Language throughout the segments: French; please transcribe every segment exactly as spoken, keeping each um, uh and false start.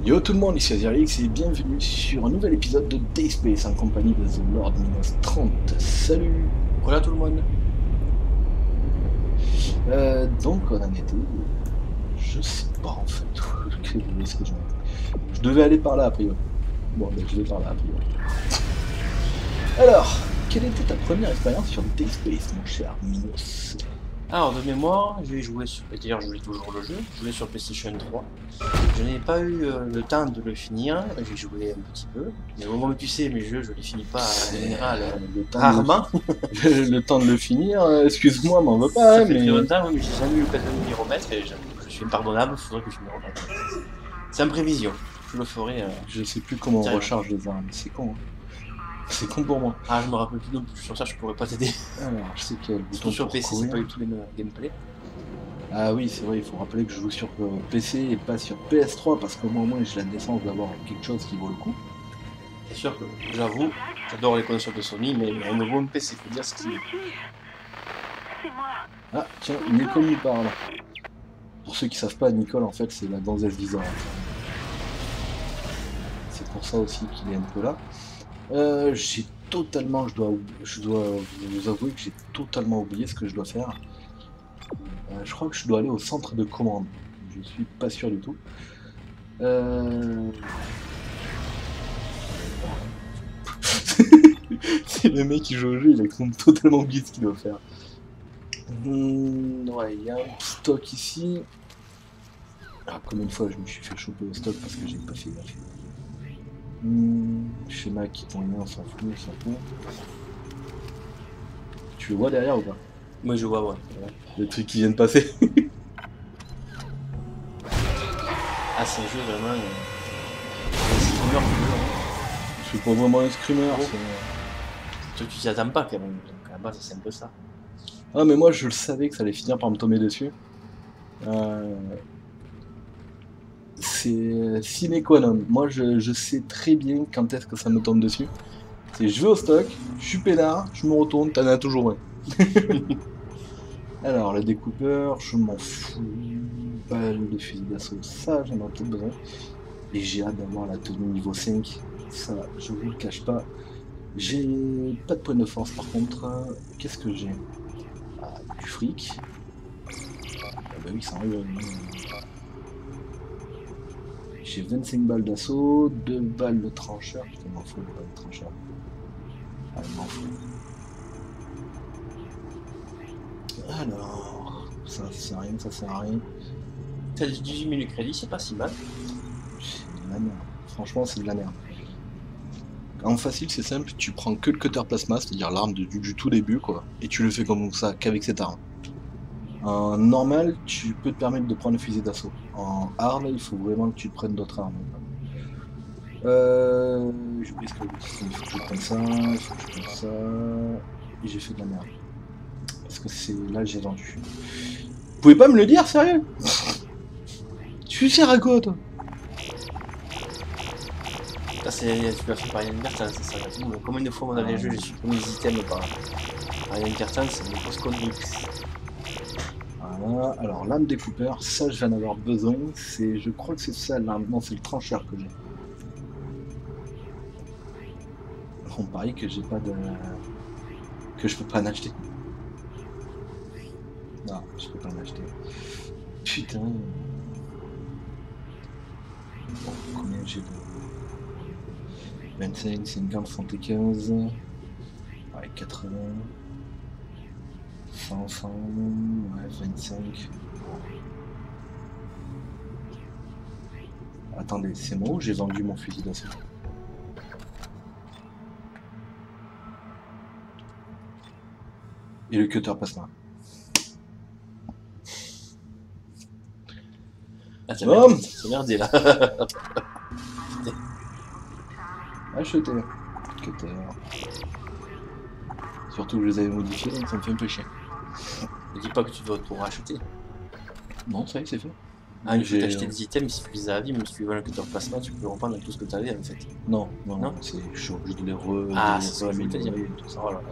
Yo tout le monde, ici Azirix et bienvenue sur un nouvel épisode de Dayspace en compagnie de The Lord Minos trente. Salut. Voilà tout le monde. Euh, donc on en était... Je sais pas en fait. Quel est-ce que je... je devais aller par là a priori. Bon ben je vais par là a priori. Alors, quelle était ta première expérience sur Dayspace mon cher Minos? Alors de mémoire, j'ai joué sur... D'ailleurs je joue toujours le jeu, je jouais sur PlayStation trois. Je n'ai pas eu euh, le temps de le finir, j'ai joué un petit peu. Mais au moment tu sais, mes jeux, je les finis pas en général euh, le temps rarement. De le... le temps de le finir, euh, excuse-moi, m'en veux pas. Ça hein, fait mais... très longtemps, mais j'ai jamais eu l'occasion de m'y remettre et je, je suis impardonnable, il faudrait que je m'y remette. C'est en prévision, je le ferai. Euh... Je sais plus comment on Direct. recharge les armes, c'est con. Hein. C'est con pour moi. Ah je me rappelle plus non plus, sur ça je pourrais pas t'aider. Alors, je sais qu'il y a le bouton Surtout sur pour P C, c'est courir. pas du tout les mêmes gameplay. Ah oui, c'est vrai, il faut rappeler que je joue sur euh, P C et pas sur P S trois parce qu'au moins j'ai la décence d'avoir quelque chose qui vaut le coup. C'est sûr que j'avoue, j'adore les consoles de Sony, mais au niveau M P C, faut dire ce qu'il est. Ah tiens, Nicole nous parle. Pour ceux qui savent pas, Nicole en fait c'est la gonzesse visuelle. C'est pour ça aussi qu'il est un peu là. Euh, j'ai totalement, je dois, je dois vous avouer que j'ai totalement oublié ce que je dois faire. Euh, je crois que je dois aller au centre de commande. Je suis pas sûr du tout. Euh... C'est le mec qui joue au jeu, il a totalement oublié ce qu'il doit faire. Mmh, ouais, il y a un stock ici. Ah, comme une fois je me suis fait choper au stock parce que j'ai pas fait gaffe. Mmh, schéma qui tombe bien, on s'en fout, on s'en fout. Tu le vois derrière ou pas? Moi je vois, ouais. ouais. Le truc qui vient de passer. Ah, c'est un jeu vraiment. Euh... C'est trop dur, Je suis pas vraiment un screamer. Oh. Toi, tu t'y attends pas quand même. Donc à la base, c'est un peu ça. Ah, mais moi je le savais que ça allait finir par me tomber dessus. Euh... C'est sine qua non. Moi je, je sais très bien quand est-ce que ça me tombe dessus. C'est je vais au stock, je suis peinard, je me retourne, t'en as toujours un. Alors le découpeur, je m'en fous. Balle de fusil d'assaut, ça j'en ai peut-être besoin. Et j'ai hâte d'avoir la tenue niveau cinq. Ça, je vous le cache pas. J'ai pas de point de force par contre. Qu'est-ce que j'ai? Ah, du fric. Ah bah oui, ça arrive. J'ai vingt-cinq balles d'assaut, deux balles de trancheur. Putain, m'en faut les balles de trancheur. Ah, il m'en faut. Alors, ça, ça sert à rien, ça sert à rien. T'as dix-huit mille crédits, c'est pas si mal. C'est de la merde. Franchement, c'est de la merde. En facile, c'est simple, tu prends que le cutter plasma, c'est-à-dire l'arme du, du tout début, quoi, et tu le fais comme ça, qu'avec cette arme. En normal, tu peux te permettre de prendre le fusil d'assaut. En hard, il faut vraiment que tu prennes d'autres armes. Euh... J'ai oublié ce que je il faut que je prenne ça, il faut que je prenne ça... Et j'ai fait de la merde. Parce que c'est là que j'ai vendu. Vous pouvez pas me le dire, sérieux? Tu sers à quoi, toi? Là, c'est... tu l'as fait par Ryan Bertin, c'est ça. Combien de fois, moi, dans les jeux, j'ai supprimé des items par Ryan Bertin, c'est une grosse connerie. Voilà, alors lame découpeur, ça je vais en avoir besoin, c'est, je crois que c'est ça, l'arme, non c'est le trancheur que j'ai. On parie que j'ai pas de... que je peux pas en acheter. Non, je peux pas en acheter. Putain. Bon, combien j'ai de... vingt-cinq, cinquante, soixante-quinze... Ouais, quatre-vingts... cent, cent, ouais, vingt-cinq. Attendez, c'est moi ou j'ai vendu mon fusil d'assaut? Et le cutter plasma. Ah, c'est merdé, c'est merdé là. Acheter. Cutter. Surtout que je les avais modifiés, donc ça me fait un peu chier. Ne dis pas que tu dois tout racheter. Non, ça y est, c'est fait. Ah, il faut t'acheter des items, si tu les as à vie, même si tu veux un cutter plasma, tu peux reprendre tout ce que tu avais en fait. Non, non, non, c'est je suis obligé de les re... Ah, de c'est ça, je vais te dire. tout ça. Voilà.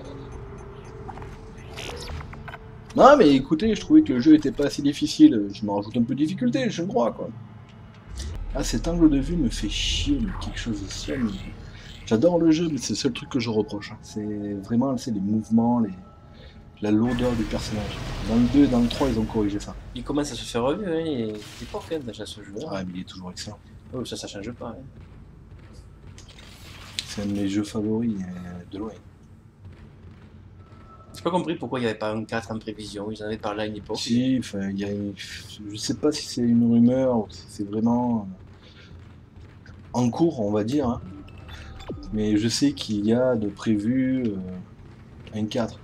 Non, mais écoutez, je trouvais que le jeu était pas assez difficile. Je me rajoute un peu de difficulté, j'ai le droit, quoi. Ah, cet angle de vue me fait chier, mais quelque chose de somme. J'adore le jeu, mais c'est le seul truc que je reproche. Hein. C'est vraiment les mouvements, les... la lourdeur du personnage. Dans le deux et dans le trois, ils ont corrigé ça. Il commence à se faire revu, hein, il est époque hein, déjà ce jeu. Ah, mais il est toujours excellent. Oh, ça, ça change pas. Hein. C'est un de mes jeux favoris, euh, de loin. J'ai pas compris pourquoi il n'y avait pas un quatre en prévision, ils en avaient parlé à une époque. Si, enfin, il y a... je sais pas si c'est une rumeur ou si c'est vraiment en cours, on va dire. Hein. Mais je sais qu'il y a de prévu euh, un quatre.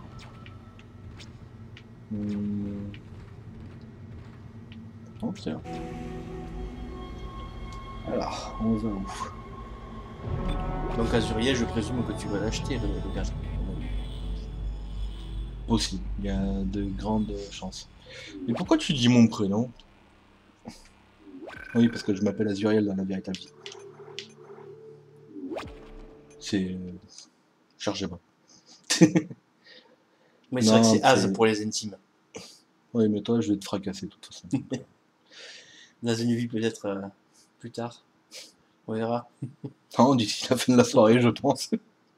Hum... Oh, tiens. Alors, on va où? Donc Azuriel, je présume que tu vas l'acheter le, le gaz. Aussi, il y a de grandes chances. Mais pourquoi tu dis mon prénom? Oui, parce que je m'appelle Azuriel dans la véritable vie. C'est... Euh... Cherchez pas. Mais c'est vrai que c'est Az pour les intimes. Oui, mais toi, je vais te fracasser de toute façon. Dans une vie peut-être euh, plus tard. On verra. Non, d'ici la fin de la soirée, je pense.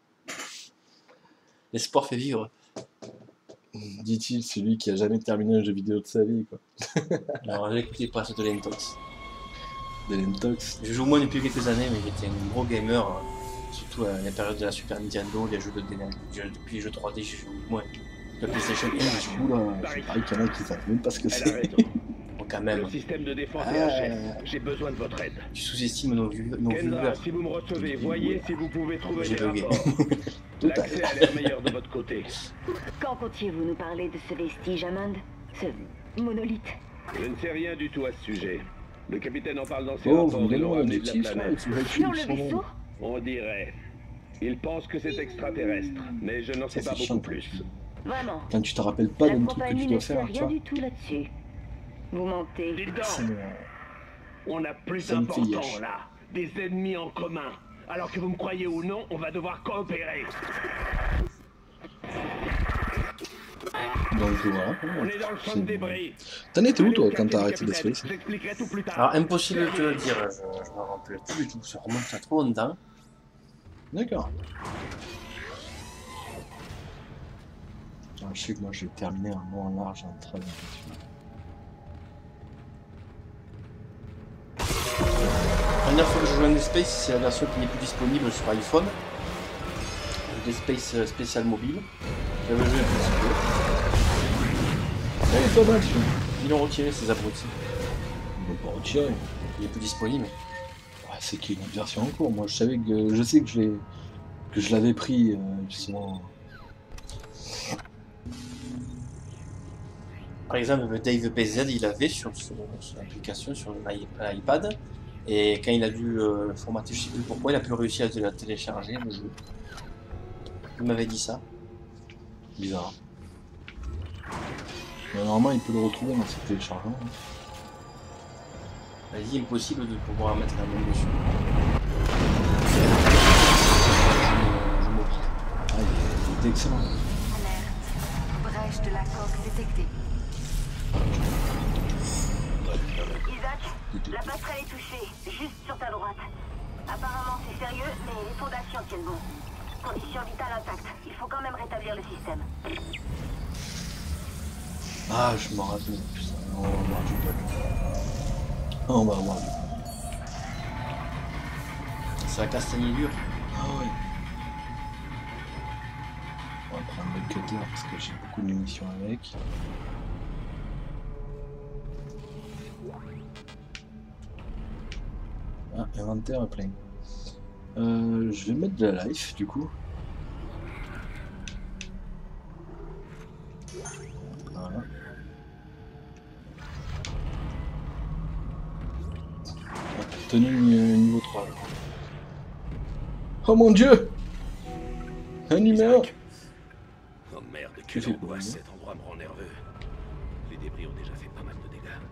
L'espoir fait vivre. Dit-il, celui qui a jamais terminé un jeu vidéo de sa vie, quoi. Alors, j'ai écouté presque de l'Entox. De l'Entox. Je joue moins depuis quelques années, mais j'étais un gros gamer. Euh, surtout à la période de la Super Nintendo, les jeux de D N A. Depuis les jeux trois D, je joue moins. La PlayStation un, je joue. Oula, c'est pareil qu'il y en a qui savent même pas ce que c'est. Bon, quand même. Le système de défense Ah. est H F. J'ai besoin de votre aide. Tu sous-estimes nos viewers. Kendra, si vous me recevez, voyez si vous pouvez trouver J'ai des bugué. rapports. L'accès a l'air meilleur de votre côté. Quand comptiez-vous nous parler de ce vestige, Amand? Ce monolithe? Je ne sais rien du tout à ce sujet. Le capitaine en parle dans ses Oh, vous rapports me de donnez l'eau un ramenée de la objectif, là, planète. tu vas Sur le vaisseau? On dirait. Il pense que c'est extraterrestre, mais je n'en sais Ça, pas c'est beaucoup chiant, plus. Vraiment? Quand tu te rappelles pas La d'un truc que compagnie tu ne dois sait faire, tu rien vois. du tout là-dessus. Vous mentez. Dites C'est donc, le- on a plus ça me fait important yesh. là. Des ennemis en commun. Alors que vous me croyez ou non, on va devoir coopérer. Donc voilà. On est dans le champ de débris. T'en étais où Allez toi au quand quartier t'as du arrêté capitaine. d'esprit? J'expliquerai tout plus tard. Alors, impossible de te le dire, je, je me rappelle plus du tout, ça remonte à trop longtemps. D'accord. Ah, je sais que moi j'ai terminé un long en large en travers. La dernière fois que je joue à Dead Space, c'est la version qui n'est plus disponible sur iPhone. Dead Space euh, spécial mobile. J'avais joué un petit peu. Elle est pas mal celui-là. Ils l'ont retiré ces abrutis. On peut pas retirer. Il est plus disponible. Ah, c'est qu'il y a une version en cours. Moi je savais que je sais que je l'ai que je l'avais pris euh, justement. Par exemple, Dave P Z, il avait sur son, son application sur l'iPad. Et quand il a dû euh, formater, je sais plus pourquoi, il a pu réussir à la télécharger le jeu. Il m'avait dit ça. Bizarre. Mais normalement il peut le retrouver dans ses téléchargements. Hein. Il a dit impossible de pouvoir mettre la main dessus. Je, je m'occupe. Ah, il est, il est excellent. Alerte. Brèche de la coque détectée. Isaac, la passerelle est touchée, juste sur ta droite. Apparemment c'est sérieux, mais les fondations tiennent bon. Conditions vitales intactes. Il faut quand même rétablir le système. Ah, je m'en rappelle. Putain, on va avoir du bol. On va avoir du bol. C'est la castagne dure. Ah ouais. On va prendre le cutter parce que j'ai beaucoup de munitions avec. Ah, inventaire plein. Euh, je vais mettre de la life du coup. Voilà. Ah, tenue euh, niveau trois. Là. Oh mon dieu! Un numéro! Oh merde, Tu quelle fais angoisse, quoi, cet endroit me rend nerveux. Les débris ont déjà fait pas mal de dégâts.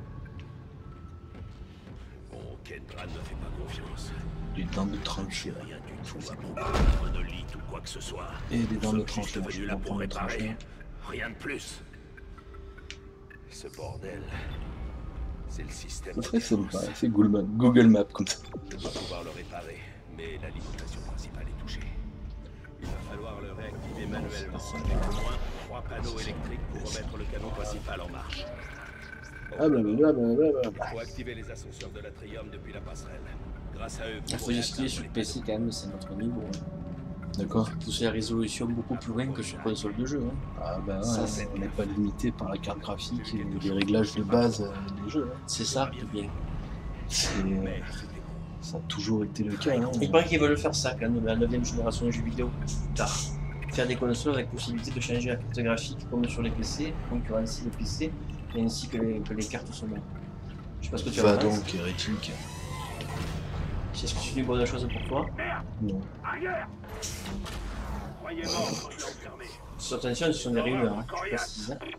Bon, Kendra ne fait pas confiance. Des dents de Je tranchée. sais rien du tout à propos d'un monolithe ou quoi que ce soit. Et des dents de Nous sommes tranchée. juste Je venus vais là en pour prendre une réparer. tranchée. Rien de plus. Ce bordel. C'est le système. Ça serait sympa, c'est Google Maps, Google Maps comme ça. On va pouvoir le réparer, mais l'alimentation principale est touchée. Il va falloir le réactiver manuellement avec au moins trois panneaux électriques pour remettre le canon principal en marche. Ah blablabla. Il faut activer les ascenseurs de l'Atrium depuis la passerelle. Grâce à eux, Il faut expliquer sur le P C quand même, c'est notre niveau. Hein. D'accord. Pousser la résolution beaucoup plus loin que sur console de jeu. Hein. Ah bah ouais, Ça, ça, on n'est pas limité par la carte graphique et les réglages de base euh, des jeux. Hein. C'est ça, qui est bien. C'est, euh, ça a toujours été le cas. Hein. Il paraît qu'ils veulent faire ça quand même, la neuvième génération de jeux vidéo, plus tard. Faire des consoles avec possibilité de changer la carte graphique comme sur les P C, concurrencer les P C, et ainsi que les, que les cartes sont là. Je sais pas ce que tu Va as pensé. donc, hérétique. Est-ce que c'est une bonne chose pour toi? Non. Arrière. Croyez mort quand je l'ai enfermé. Sur attention, ce sont des rumeurs, hein. Je précise. Hein.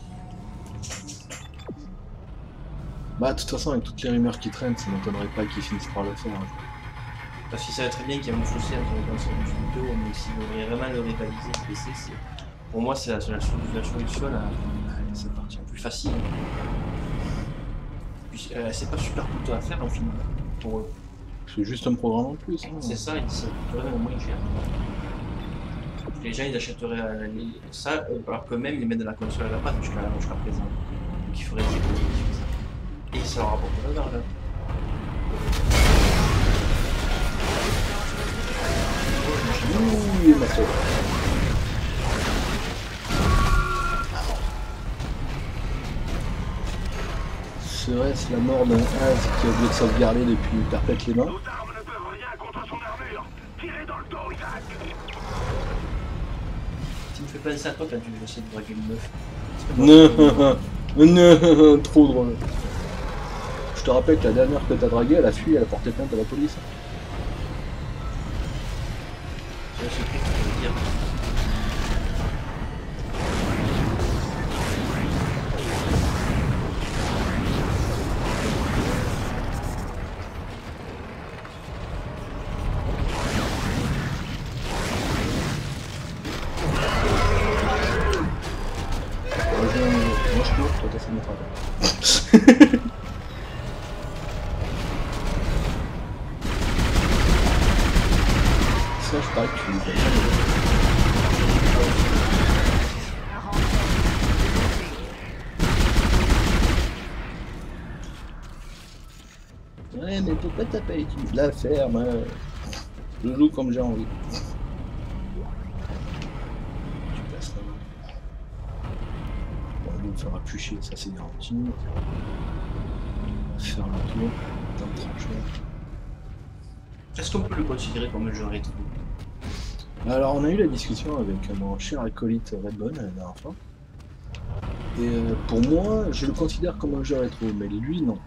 Bah de toute façon, avec toutes les rumeurs qui traînent, ça m'étonnerait pas qu'ils finissent par le faire. Hein. Parce qu'ils savaient très bien qu'il y a un fossé entre les consoles de jeux vidéo, mais s'ils veulent vraiment le rivaliser, le P C, c'est... Pour moi, c'est la, la, la solution la, c'est parti, la plus facile. Puis, euh, c'est pas super coûteux à faire en film, pour eux. C'est juste un programme en plus. Hein. C'est ça, ils ça coûterait au moins cher. Les gens, ils achèteraient euh, les- ça, euh, alors que même ils mettent de la console à la patte jusqu'à jusqu'à présent. Donc il faudrait des économies sur ça. Et ça leur rapporterait de l'argent. Ouh, ma soeur. Serait-ce la mort d'un haz qui a oublié de sauvegarder depuis perpète les mains? Nos armes ne peuvent rien contre son armure. Tirez dans le dos, Isaac. Tu me fais penser à toi quand tu veux essayer de draguer une meuf. C'est pas Non, non, trop drôle. Je te rappelle que la dernière que t'as draguée, elle a fui, elle a porté plainte à la police. Je sais plus ce que je veux dire. Moi je, moi, je cours, toi t'as fait mon travail. Ça, je parie que tu le Ouais, mais pourquoi t'as pas utilisé la ferme? Je joue comme j'ai envie. Tu passes là. Bon, on va me faire appuyer, ça c'est garanti. On va faire le tour dans le tranchant. Est-ce qu'on peut le considérer comme un jeu rétro? Alors, on a eu la discussion avec mon cher acolyte Redbone la dernière fois. Et euh, pour moi, je le considère comme un jeu rétro, mais lui, non.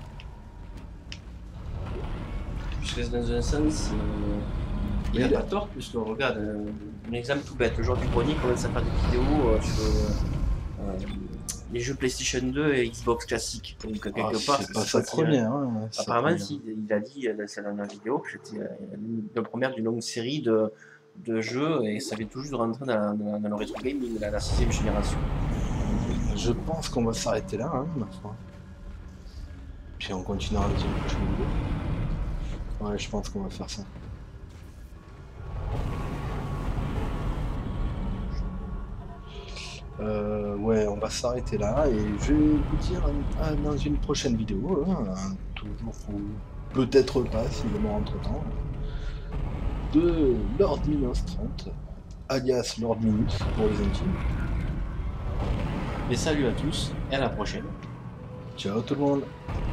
Puisque dans un sens, euh, il Mais n'a il pas a- tort, puisque regarde, euh, un exemple tout bête, le joueur du grenier commence à faire des vidéos euh, sur euh, les jeux PlayStation deux et Xbox classique. Donc quelque Ah, part, c'est pas ça sa première. Hein, sa Apparemment, première. si, il a dit euh, dans sa dernière vidéo que c'était euh, la première d'une longue série de, de jeux et ça vient tout juste de rentrer dans, la- dans, dans le rétro gaming, la, la sixième génération. Je pense qu'on va s'arrêter là, hein, ma foi. Puis on continuera avec une prochaine vidéo. Ouais, je pense qu'on va faire ça. Euh, ouais, on va s'arrêter là et je vais vous dire euh, dans une prochaine vidéo, hein, toujours ou peut-être pas s'il est mort entre temps, de Lord Minos trente, alias Lord Minus pour les intimes. Mais salut à tous et à la prochaine. Ciao tout le monde!